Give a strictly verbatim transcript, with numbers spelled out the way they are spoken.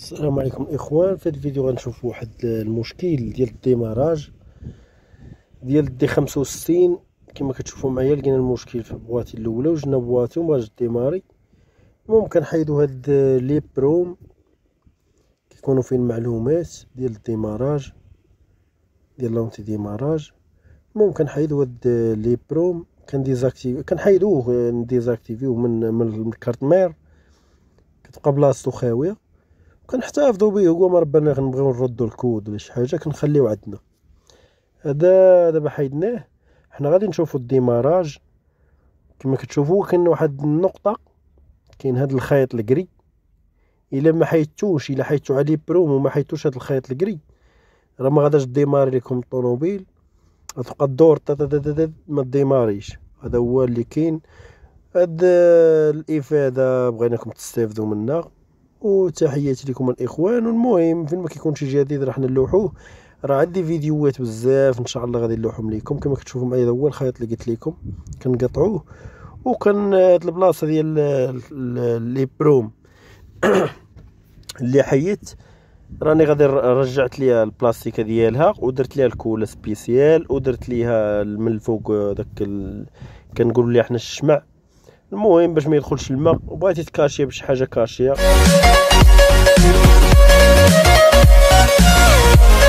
السلام عليكم الاخوان. في هذا الفيديو غنشوفوا واحد المشكل ديال الديماراج ديال الدي خمسة وستين. كما كتشوفوا معايا لقينا المشكل في البواطي الاولى وجبنا بواطي وما جا ديماري. المهم كنحيدوا هاد لي بروم كيكونوا فيه المعلومات ديال الديماراج ديال لونتي ديماراج. المهم كنحيدوا هاد لي بروم كنديزاكتيفي كنحيدوه نديزاكتيفيوه من من الكارت مير، كتبقى بلاصتو خاويه. كنحتفظوا به هو ما ربنا غنبغيو نردوا الكود ولا شي حاجه كنخليوه عندنا. هذا دابا حيدناه. حنا غادي نشوفوا الديماراج. كما كتشوفوا كاين واحد النقطه، كاين هذا الخيط الكري. الا ما حيدتوش الا حيدتو على بروم وما حيدتوش هذا الخيط الكري راه ما غاداش ديماري لكم الطوموبيل، غتبقى الدور ما ديماريش. هذا هو اللي كاين. هاد الافاده بغيناكم تستافدوا منها، وتحياتي لكم الاخوان. والمهم فين ما كيكون شي جديد راه حنا نلوحوه. راه عندي فيديوهات بزاف ان شاء الله غادي نلوحهم لكم. كما كتشوفوا معايا هذا هو الخيط اللي قلت لكم كنقطعوه. وكان هاد البلاصه ديال لي بروم اللي حيت راني غادي رجعت ليها البلاستيكه ديالها ودرت ليها الكوله سبيسيال ودرت ليها من الفوق داك ال... كنقولوا ليه حنا الشمع. المهم باش ما يدخلش الماء، وبغيتي تكاشيه بشي حاجه كاشيه.